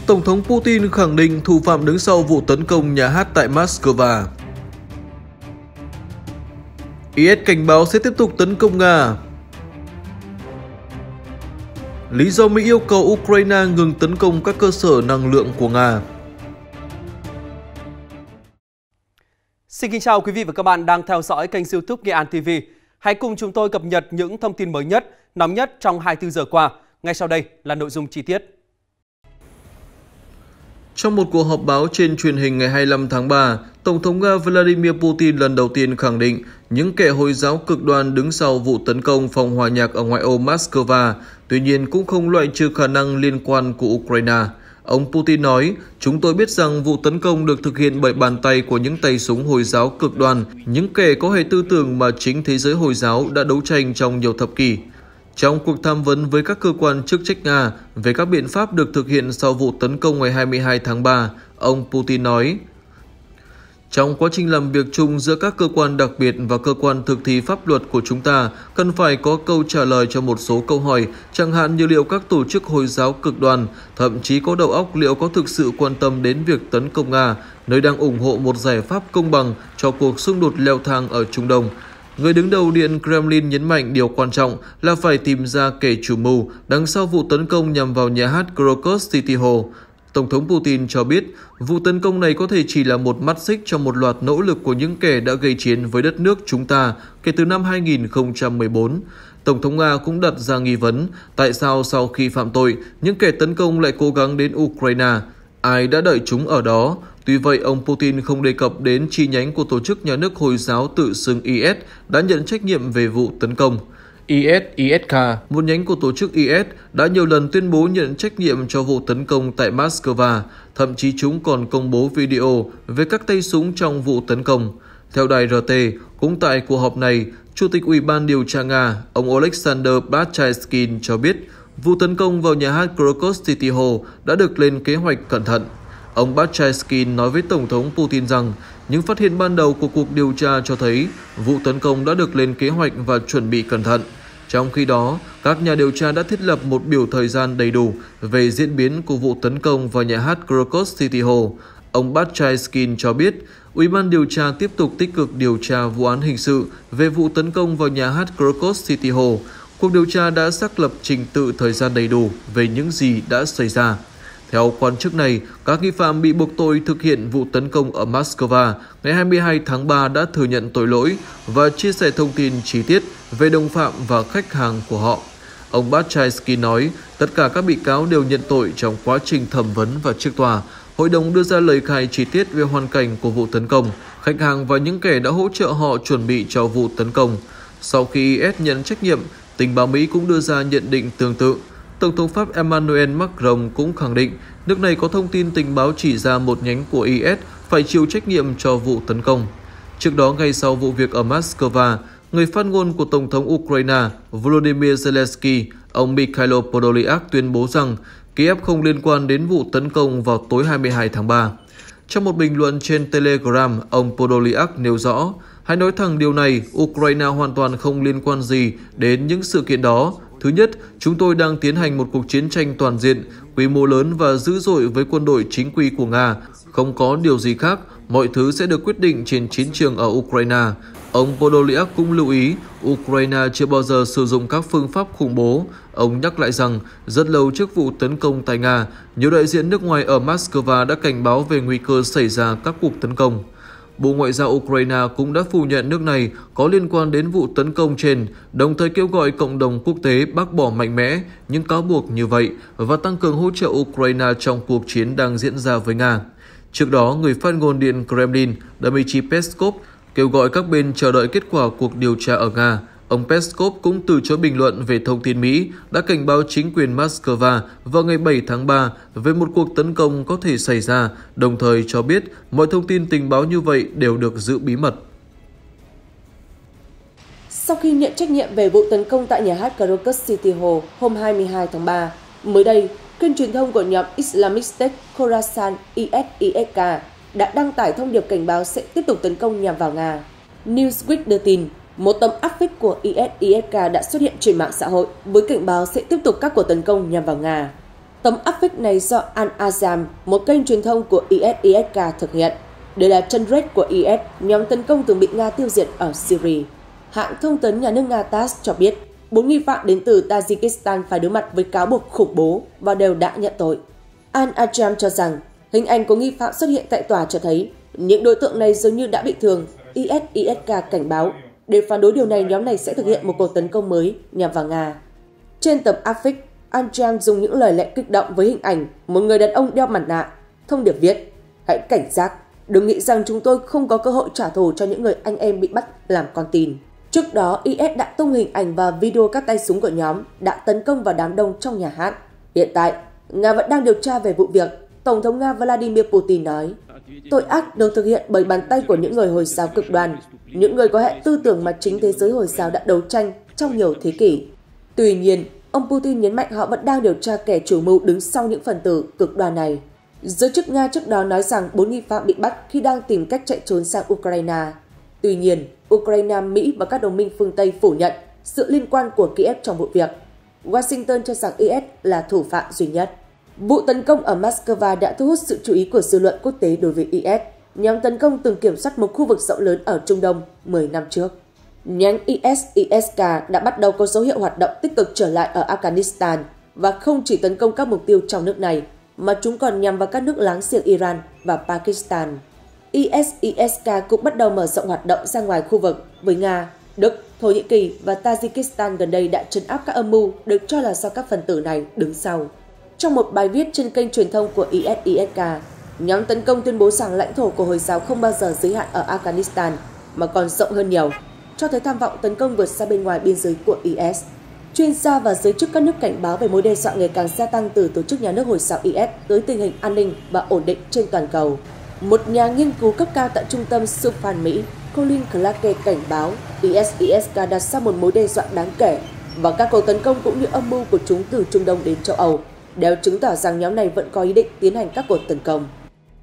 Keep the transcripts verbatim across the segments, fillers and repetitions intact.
Tổng thống Putin khẳng định thủ phạm đứng sau vụ tấn công nhà hát tại Moscow. i ét cảnh báo sẽ tiếp tục tấn công Nga. Lý do Mỹ yêu cầu Ukraine ngừng tấn công các cơ sở năng lượng của Nga. Xin kính chào quý vị và các bạn đang theo dõi kênh YouTube Nghệ An ti vi. Hãy cùng chúng tôi cập nhật những thông tin mới nhất, nóng nhất trong hai mươi tư giờ qua. Ngay sau đây là nội dung chi tiết. Trong một cuộc họp báo trên truyền hình ngày hai mươi lăm tháng ba, Tổng thống Nga Vladimir Putin lần đầu tiên khẳng định những kẻ Hồi giáo cực đoan đứng sau vụ tấn công phòng hòa nhạc ở ngoại ô Moscow, tuy nhiên cũng không loại trừ khả năng liên quan của Ukraine. Ông Putin nói, chúng tôi biết rằng vụ tấn công được thực hiện bởi bàn tay của những tay súng Hồi giáo cực đoan, những kẻ có hệ tư tưởng mà chính thế giới Hồi giáo đã đấu tranh trong nhiều thập kỷ. Trong cuộc tham vấn với các cơ quan chức trách Nga về các biện pháp được thực hiện sau vụ tấn công ngày hai mươi hai tháng ba, ông Putin nói, trong quá trình làm việc chung giữa các cơ quan đặc biệt và cơ quan thực thi pháp luật của chúng ta, cần phải có câu trả lời cho một số câu hỏi, chẳng hạn như liệu các tổ chức Hồi giáo cực đoan, thậm chí có đầu óc liệu có thực sự quan tâm đến việc tấn công Nga, nơi đang ủng hộ một giải pháp công bằng cho cuộc xung đột leo thang ở Trung Đông. Người đứng đầu Điện Kremlin nhấn mạnh điều quan trọng là phải tìm ra kẻ chủ mưu đằng sau vụ tấn công nhằm vào nhà hát Krokus City Hall. Tổng thống Putin cho biết vụ tấn công này có thể chỉ là một mắt xích trong một loạt nỗ lực của những kẻ đã gây chiến với đất nước chúng ta kể từ năm hai nghìn không trăm mười bốn. Tổng thống Nga cũng đặt ra nghi vấn tại sao sau khi phạm tội, những kẻ tấn công lại cố gắng đến Ukraine. Ai đã đợi chúng ở đó? Tuy vậy, ông Putin không đề cập đến chi nhánh của tổ chức nhà nước Hồi giáo tự xưng i ét đã nhận trách nhiệm về vụ tấn công. i ét i ét ca, một nhánh của tổ chức i ét, đã nhiều lần tuyên bố nhận trách nhiệm cho vụ tấn công tại Moscow, thậm chí chúng còn công bố video về các tay súng trong vụ tấn công. Theo đài rờ tê, cũng tại cuộc họp này, Chủ tịch Ủy ban điều tra Nga, ông Alexander Batchaiskin cho biết vụ tấn công vào nhà hát Krokus City Hall đã được lên kế hoạch cẩn thận. Ông Batchaiskin nói với Tổng thống Putin rằng những phát hiện ban đầu của cuộc điều tra cho thấy vụ tấn công đã được lên kế hoạch và chuẩn bị cẩn thận. Trong khi đó, các nhà điều tra đã thiết lập một biểu thời gian đầy đủ về diễn biến của vụ tấn công vào nhà hát Krokus City Hall. Ông Batchaiskin cho biết, Ủy ban điều tra tiếp tục tích cực điều tra vụ án hình sự về vụ tấn công vào nhà hát Krokus City Hall. Cuộc điều tra đã xác lập trình tự thời gian đầy đủ về những gì đã xảy ra. Theo quan chức này, các nghi phạm bị buộc tội thực hiện vụ tấn công ở Moscow ngày hai mươi hai tháng ba đã thừa nhận tội lỗi và chia sẻ thông tin chi tiết về đồng phạm và khách hàng của họ. Ông Batchaiskin nói tất cả các bị cáo đều nhận tội trong quá trình thẩm vấn và trước tòa. Hội đồng đưa ra lời khai chi tiết về hoàn cảnh của vụ tấn công, khách hàng và những kẻ đã hỗ trợ họ chuẩn bị cho vụ tấn công. Sau khi i ét nhận trách nhiệm, tình báo Mỹ cũng đưa ra nhận định tương tự. Tổng thống Pháp Emmanuel Macron cũng khẳng định nước này có thông tin tình báo chỉ ra một nhánh của i ét phải chịu trách nhiệm cho vụ tấn công. Trước đó, ngay sau vụ việc ở Moscow, người phát ngôn của Tổng thống Ukraine Volodymyr Zelensky, ông Mikhailo Podolyak tuyên bố rằng Kiev không liên quan đến vụ tấn công vào tối hai mươi hai tháng ba. Trong một bình luận trên Telegram, ông Podolyak nêu rõ, hãy nói thẳng điều này, Ukraine hoàn toàn không liên quan gì đến những sự kiện đó. Thứ nhất, chúng tôi đang tiến hành một cuộc chiến tranh toàn diện, quy mô lớn và dữ dội với quân đội chính quy của Nga. Không có điều gì khác, mọi thứ sẽ được quyết định trên chiến trường ở Ukraine. Ông Podolyak cũng lưu ý, Ukraine chưa bao giờ sử dụng các phương pháp khủng bố. Ông nhắc lại rằng, rất lâu trước vụ tấn công tại Nga, nhiều đại diện nước ngoài ở Moscow đã cảnh báo về nguy cơ xảy ra các cuộc tấn công. Bộ Ngoại giao Ukraine cũng đã phủ nhận nước này có liên quan đến vụ tấn công trên, đồng thời kêu gọi cộng đồng quốc tế bác bỏ mạnh mẽ những cáo buộc như vậy và tăng cường hỗ trợ Ukraine trong cuộc chiến đang diễn ra với Nga. Trước đó, người phát ngôn Điện Kremlin Dmitry Peskov kêu gọi các bên chờ đợi kết quả cuộc điều tra ở Nga. Ông Peskov cũng từ chối bình luận về thông tin Mỹ đã cảnh báo chính quyền Moscow vào ngày bảy tháng ba về một cuộc tấn công có thể xảy ra, đồng thời cho biết mọi thông tin tình báo như vậy đều được giữ bí mật. Sau khi nhận trách nhiệm về vụ tấn công tại nhà hát Krokus City Hall hôm hai mươi hai tháng ba, mới đây, kênh truyền thông của nhóm Islamic State Khorasan i ét i ét ca đã đăng tải thông điệp cảnh báo sẽ tiếp tục tấn công nhằm vào Nga. Newsweek đưa tin, một tấm áp phích của i ét i ét ca đã xuất hiện trên mạng xã hội với cảnh báo sẽ tiếp tục các cuộc tấn công nhằm vào Nga. Tấm áp phích này do Al-Azam, một kênh truyền thông của i ét i ét ca thực hiện. Đây là chân rết của i ét, nhóm tấn công từng bị Nga tiêu diệt ở Syria. Hãng thông tấn nhà nước Nga tát ét cho biết, bốn nghi phạm đến từ Tajikistan phải đối mặt với cáo buộc khủng bố và đều đã nhận tội. Al-Azam cho rằng, hình ảnh của nghi phạm xuất hiện tại tòa cho thấy những đối tượng này dường như đã bị thương. i ét i ét ca cảnh báo, để phản đối điều này, nhóm này sẽ thực hiện một cuộc tấn công mới nhằm vào Nga. Trên tấm áp phích, Al-Azam dùng những lời lẽ kích động với hình ảnh một người đàn ông đeo mặt nạ. Thông điệp viết, hãy cảnh giác, đừng nghĩ rằng chúng tôi không có cơ hội trả thù cho những người anh em bị bắt làm con tin. Trước đó, i ét đã tung hình ảnh và video các tay súng của nhóm đã tấn công vào đám đông trong nhà hát. Hiện tại, Nga vẫn đang điều tra về vụ việc. Tổng thống Nga Vladimir Putin nói, tội ác được thực hiện bởi bàn tay của những người Hồi giáo cực đoan, những người có hệ tư tưởng mà chính thế giới Hồi giáo đã đấu tranh trong nhiều thế kỷ. Tuy nhiên, ông Putin nhấn mạnh họ vẫn đang điều tra kẻ chủ mưu đứng sau những phần tử cực đoan này. Giới chức Nga trước đó nói rằng bốn nghi phạm bị bắt khi đang tìm cách chạy trốn sang Ukraine. Tuy nhiên, Ukraine, Mỹ và các đồng minh phương Tây phủ nhận sự liên quan của Kiev trong vụ việc. Washington cho rằng i ét là thủ phạm duy nhất. Vụ tấn công ở Moscow đã thu hút sự chú ý của dư luận quốc tế đối với i ét. Nhóm tấn công từng kiểm soát một khu vực rộng lớn ở Trung Đông mười năm trước. Nhánh i ét i ét ca đã bắt đầu có dấu hiệu hoạt động tích cực trở lại ở Afghanistan và không chỉ tấn công các mục tiêu trong nước này, mà chúng còn nhằm vào các nước láng giềng Iran và Pakistan. i ét i ét ca cũng bắt đầu mở rộng hoạt động ra ngoài khu vực với Nga, Đức, Thổ Nhĩ Kỳ và Tajikistan gần đây đã trấn áp các âm mưu được cho là do các phần tử này đứng sau. Trong một bài viết trên kênh truyền thông của i ét i ét ca, nhóm tấn công tuyên bố rằng lãnh thổ của Hồi giáo không bao giờ giới hạn ở Afghanistan mà còn rộng hơn nhiều, cho thấy tham vọng tấn công vượt xa bên ngoài biên giới của i ét. Chuyên gia và giới chức các nước cảnh báo về mối đe dọa ngày càng gia tăng từ tổ chức nhà nước Hồi giáo i ét tới tình hình an ninh và ổn định trên toàn cầu. Một nhà nghiên cứu cấp cao tại trung tâm Suphan Mỹ, Colin Clarke cảnh báo i ét i ét ca đặt ra một mối đe dọa đáng kể và các cuộc tấn công cũng như âm mưu của chúng từ Trung Đông đến châu Âu đều chứng tỏ rằng nhóm này vẫn có ý định tiến hành các cuộc tấn công.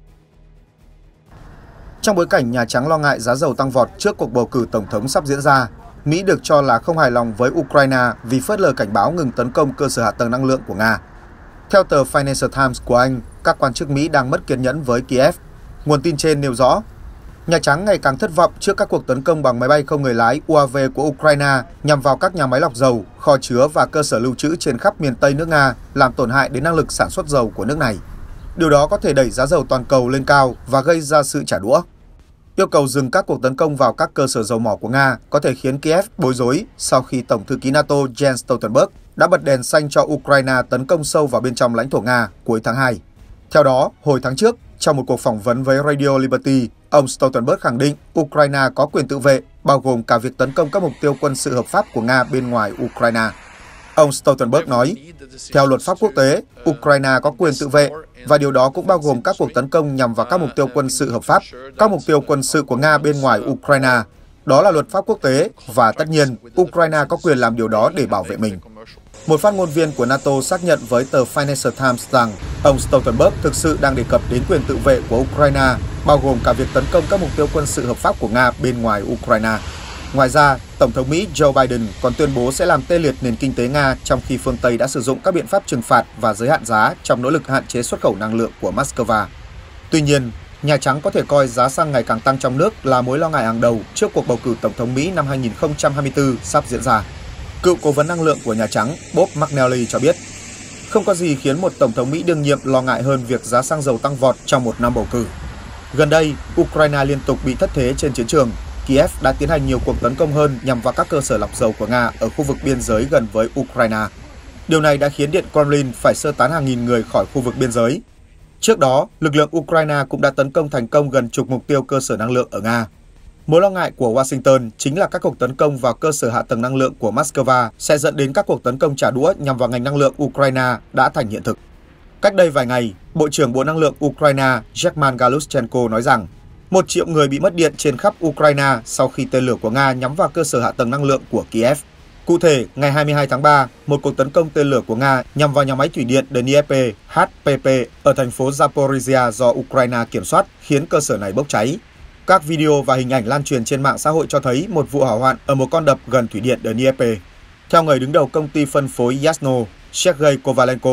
Trong bối cảnh Nhà Trắng lo ngại giá dầu tăng vọt trước cuộc bầu cử tổng thống sắp diễn ra, Mỹ được cho là không hài lòng với Ukraine vì phớt lờ cảnh báo ngừng tấn công cơ sở hạ tầng năng lượng của Nga. Theo tờ Financial Times của Anh, các quan chức Mỹ đang mất kiên nhẫn với Kiev. Nguồn tin trên nêu rõ, Nhà Trắng ngày càng thất vọng trước các cuộc tấn công bằng máy bay không người lái u a vê của Ukraine nhằm vào các nhà máy lọc dầu, kho chứa và cơ sở lưu trữ trên khắp miền Tây nước Nga, làm tổn hại đến năng lực sản xuất dầu của nước này. Điều đó có thể đẩy giá dầu toàn cầu lên cao và gây ra sự trả đũa. Yêu cầu dừng các cuộc tấn công vào các cơ sở dầu mỏ của Nga có thể khiến Kiev bối rối sau khi Tổng thư ký NATO Jens Stoltenberg đã bật đèn xanh cho Ukraine tấn công sâu vào bên trong lãnh thổ Nga cuối tháng hai. Theo đó, hồi tháng trước, trong một cuộc phỏng vấn với Radio Liberty, ông Stoltenberg khẳng định Ukraine có quyền tự vệ, bao gồm cả việc tấn công các mục tiêu quân sự hợp pháp của Nga bên ngoài Ukraine. Ông Stoltenberg nói, theo luật pháp quốc tế, Ukraine có quyền tự vệ, và điều đó cũng bao gồm các cuộc tấn công nhằm vào các mục tiêu quân sự hợp pháp, các mục tiêu quân sự của Nga bên ngoài Ukraine. Đó là luật pháp quốc tế, và tất nhiên, Ukraine có quyền làm điều đó để bảo vệ mình. Một phát ngôn viên của NATO xác nhận với tờ Financial Times rằng ông Stoltenberg thực sự đang đề cập đến quyền tự vệ của Ukraine, bao gồm cả việc tấn công các mục tiêu quân sự hợp pháp của Nga bên ngoài Ukraine. Ngoài ra, Tổng thống Mỹ Joe Biden còn tuyên bố sẽ làm tê liệt nền kinh tế Nga trong khi phương Tây đã sử dụng các biện pháp trừng phạt và giới hạn giá trong nỗ lực hạn chế xuất khẩu năng lượng của Moscow. Tuy nhiên, Nhà Trắng có thể coi giá xăng ngày càng tăng trong nước là mối lo ngại hàng đầu trước cuộc bầu cử Tổng thống Mỹ năm hai nghìn không trăm hai mươi tư sắp diễn ra. Cựu cố vấn năng lượng của Nhà Trắng Bob McNally cho biết, không có gì khiến một Tổng thống Mỹ đương nhiệm lo ngại hơn việc giá xăng dầu tăng vọt trong một năm bầu cử. Gần đây, Ukraine liên tục bị thất thế trên chiến trường. Kiev đã tiến hành nhiều cuộc tấn công hơn nhằm vào các cơ sở lọc dầu của Nga ở khu vực biên giới gần với Ukraine. Điều này đã khiến Điện Kremlin phải sơ tán hàng nghìn người khỏi khu vực biên giới. Trước đó, lực lượng Ukraine cũng đã tấn công thành công gần chục mục tiêu cơ sở năng lượng ở Nga. Mối lo ngại của Washington chính là các cuộc tấn công vào cơ sở hạ tầng năng lượng của Moscow sẽ dẫn đến các cuộc tấn công trả đũa nhằm vào ngành năng lượng Ukraine đã thành hiện thực. Cách đây vài ngày, Bộ trưởng Bộ Năng lượng Ukraine German Galushchenko nói rằng một triệu người bị mất điện trên khắp Ukraine sau khi tên lửa của Nga nhắm vào cơ sở hạ tầng năng lượng của Kiev. Cụ thể, ngày hai mươi hai tháng ba, một cuộc tấn công tên lửa của Nga nhằm vào nhà máy thủy điện Dnieper hát pê pê ở thành phố Zaporizhia do Ukraine kiểm soát khiến cơ sở này bốc cháy. Các video và hình ảnh lan truyền trên mạng xã hội cho thấy một vụ hỏa hoạn ở một con đập gần thủy điện Dnieper. Theo người đứng đầu công ty phân phối Yasno, Sergei Kovalenko,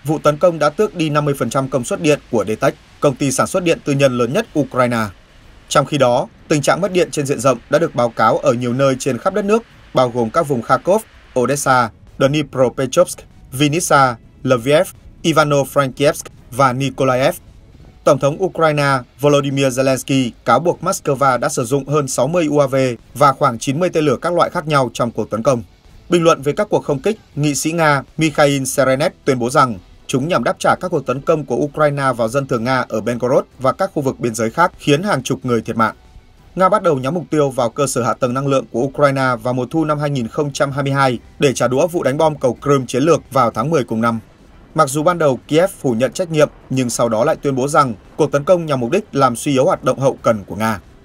vụ tấn công đã tước đi năm mươi phần trăm công suất điện của đê tếch, công ty sản xuất điện tư nhân lớn nhất Ukraine. Trong khi đó, tình trạng mất điện trên diện rộng đã được báo cáo ở nhiều nơi trên khắp đất nước, bao gồm các vùng Kharkov, Odessa, Dnipropetrovsk, Vinnytsia, Lviv, Ivano-Frankivsk và Nikolaev. Tổng thống Ukraine Volodymyr Zelensky cáo buộc Moscow đã sử dụng hơn sáu mươi u a vê và khoảng chín mươi tên lửa các loại khác nhau trong cuộc tấn công. Bình luận về các cuộc không kích, nghị sĩ Nga Mikhail Serenet tuyên bố rằng chúng nhằm đáp trả các cuộc tấn công của Ukraine vào dân thường Nga ở Belgorod và các khu vực biên giới khác, khiến hàng chục người thiệt mạng. Nga bắt đầu nhắm mục tiêu vào cơ sở hạ tầng năng lượng của Ukraine vào mùa thu năm hai nghìn không trăm hai mươi hai để trả đũa vụ đánh bom cầu Crimea chiến lược vào tháng mười cùng năm. Mặc dù ban đầu Kiev phủ nhận trách nhiệm, nhưng sau đó lại tuyên bố rằng cuộc tấn công nhằm mục đích làm suy yếu hoạt động hậu cần của Nga.